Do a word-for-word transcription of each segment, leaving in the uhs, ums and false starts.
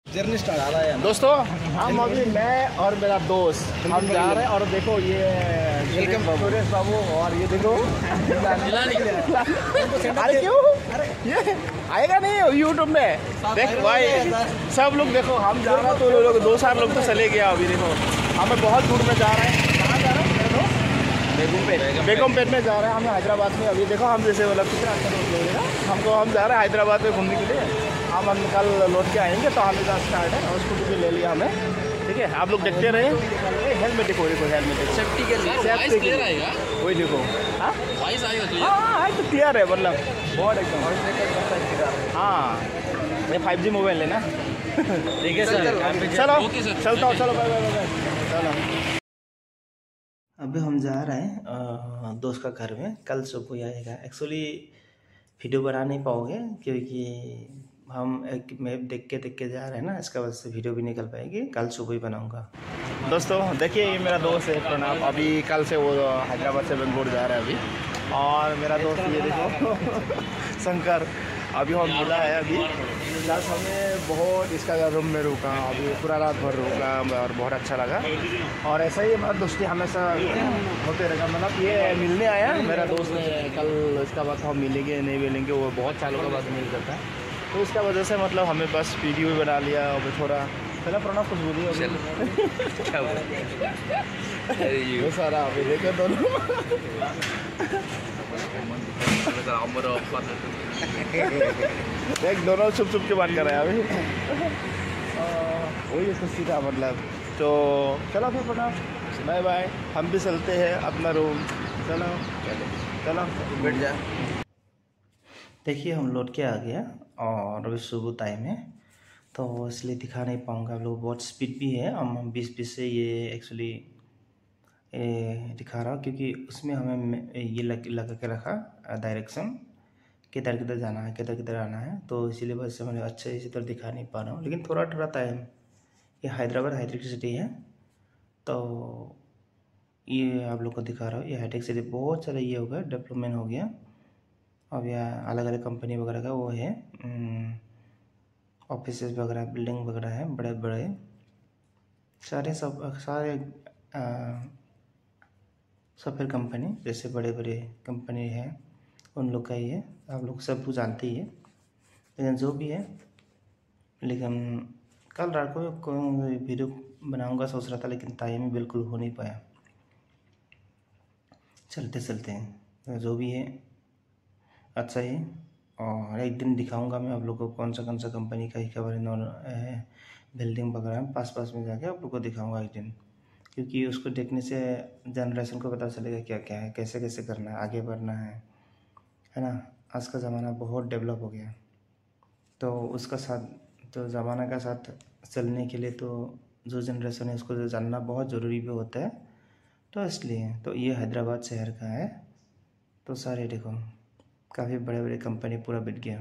Journey start. दोस्तों हम अभी मैं और मेरा दोस्त हम जा रहे हैं और देखो ये सुरेश बाबू और ये देखो अरे क्यों ये आएगा नहीं यूट्यूब में देख भाई सब लोग देखो हम जा रहे हैं तो लोग दो चार लोग तो चले गया अभी देखो हमें बहुत दूर में जा रहे हैं। कहाँ जा रहे हैं बेगमपेट बेगमपेट में जा रहे हैं हम हैदराबाद में। अभी देखो हम जैसे मतलब कितना अच्छा रोड लगेगा हमको हम जा रहे हैं हैदराबाद में घूमने के लिए। हम हम कल लौट के आएंगे तो हमें जहाँ स्टार्ट है और स्कूटी भी ले लिया हमें। ठीक है आप लोग देखते रहे हेलमेट देखो देखो हेलमेट सेफ्टी के लिए सेफ्टी के लिए वही देखो हाँ हाँ तो क्लियर है मतलब बहुत एकदम हाँ ये फाइव जी मोबाइल है ना। ठीक है सर चलो चलता हूँ चलो बाय बाय बाय चलो। अभी हम जा रहे हैं दोस्त का घर में। कल सुबह आएगा। एक्चुअली वीडियो बना नहीं पाओगे क्योंकि हम एक मैप देख के देख के जा रहे हैं ना, इसका वजह से वीडियो भी निकल पाएगी। कल सुबह ही बनाऊंगा। दोस्तों देखिए ये मेरा दोस्त है प्रणव। अभी कल से वो हैदराबाद से बेंगलोर जा रहा है अभी। और मेरा दोस्त ये देखो शंकर अभी हम मिला है अभी प्लस हमें बहुत इसका रूम में रुका अभी पूरा रात भर रुका और बहुत अच्छा लगा। और ऐसा ही हमारा दोस्ती हमेशा होते रहेगा। मतलब ये मिलने आया मेरा दोस्त है कल इसका बाद हम मिलेंगे नहीं मिलेंगे वो बहुत सालों के बाद मिल जाता है तो इसका वजह से मतलब हमें बस वीडियो भी बना लिया और थोड़ा चला प्रणव कुछ बोलिए वो सारा अभी देखे दोनों देख दोनों चुप चुप के बात कर रहे हैं अभी वही तो सीधा मतलब। तो चलो फिर प्रणव बाय बाय हम भी चलते हैं अपना रूम। चलो चलो बैठ जा। देखिए हम लौट के आ गया और अभी सुबह टाइम है तो इसलिए दिखा नहीं पाऊँगा। आप लोग बहुत स्पीड भी है हम बीस बीस से ये एक्चुअली दिखा रहा हूँ क्योंकि उसमें हमें ये लग लगा के रखा डायरेक्शन किधर किधर जाना है किधर किधर आना है तो इसीलिए वजह से मैंने अच्छे इसी तरह दिखा नहीं पा रहा हूँ। लेकिन थोड़ा थोड़ा टाइम ये हैदराबाद हाईटेक सिटी है तो ये आप लोग को दिखा रहा हूँ। ये हाईटेक सिटी बहुत सारा ये हो गया डेवलपमेंट हो गया। अब यहाँ अलग अलग कंपनी वगैरह का वो है ऑफिस वगैरह बिल्डिंग वगैरह है बड़े बड़े सारे सब सारे सॉफ्टवेयर कंपनी जैसे बड़े बड़े कंपनी है उन लोग का ही है। आप लोग सब कुछ जानते ही है लेकिन जो भी है लेकिन कल रात को वीडियो बनाऊंगा सोच रहा था लेकिन टाइम बिल्कुल हो नहीं पाया। चलते चलते हैं जो भी है अच्छा ही और एक दिन दिखाऊंगा मैं आप लोग को कौन सा कौन सा कंपनी का ही खबर है बिल्डिंग वगैरह पास पास में जाके आप लोग को दिखाऊंगा एक दिन क्योंकि उसको देखने से जनरेशन को पता चलेगा क्या क्या है कैसे कैसे करना है आगे बढ़ना है है ना। आज का ज़माना बहुत डेवलप हो गया तो उसका साथ तो ज़माना का साथ चलने के लिए तो जो जनरेशन है उसको जानना बहुत ज़रूरी भी होता है। तो इसलिए तो ये हैदराबाद शहर का है तो सारे देखो काफ़ी बड़े बड़े कंपनी पूरा बिक गया।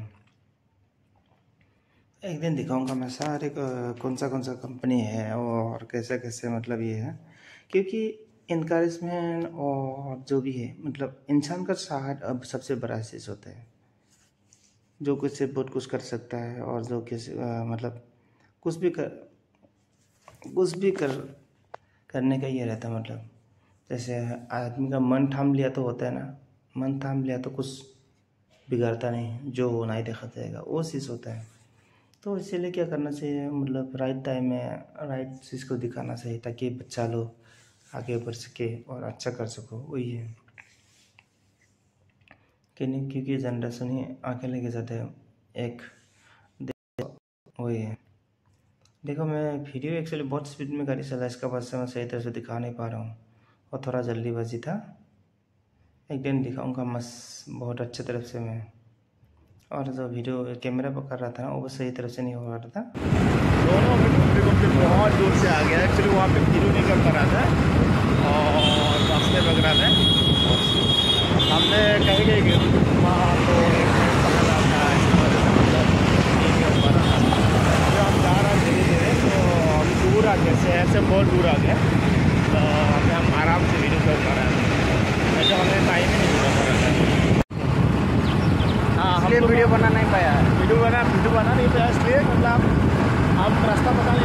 एक दिन दिखाऊंगा मैं सारे कौन सा कौन सा कंपनी है और कैसे कैसे मतलब ये है क्योंकि इनकरेजमेंट और जो भी है मतलब इंसान का साथ अब सबसे बड़ा चीज़ होता है जो कुछ से बहुत कुछ कर सकता है और जो किसी मतलब कुछ भी कर कुछ भी कर करने का ये रहता है। मतलब जैसे आदमी का मन थाम लिया तो होता है ना मन थाम लिया तो कुछ बिगाड़ता नहीं जो होना ही देखा जाएगा वो चीज़ होता है। तो इसीलिए क्या करना चाहिए मतलब राइट टाइम में राइट चीज़ को दिखाना चाहिए ताकि बच्चा लोग आगे बढ़ सके और अच्छा कर सको वही है कि नहीं क्योंकि जनरेशन ही आगे लेके जाते हैं एक वही है। देखो मैं वीडियो एक्चुअली बहुत स्पीड में गाड़ी चला इसका वजह से मैं सही तरह से दिखा नहीं पा रहा हूँ और थोड़ा जल्दीबाजी था। एक दिन दिखाऊंगा मस्त बहुत अच्छे तरफ से मैं और जो वीडियो कैमरा पर कर रहा था ना वो सही तरह से नहीं हो रहा था। दोनों बहुत दूर से आ गया एक्चुअली वहाँ पे वीडियो नहीं कर पा रहा था और रास्ते वगैरह में हमने कहीं गए वहाँ तो हम जा रहे हैं धीरे धीरे तो हम दूर आ गए शहर से बहुत दूर आ गए तो अभी हम आराम से वीडियो कर पा रहे हैं वैसे हमें टाइम ही नहीं मिल पा रहा था। हाँ हम वीडियो बना नहीं पाया वीडियो बना वीडियो बना नहीं पाया इसलिए मतलब हम रास्ता पता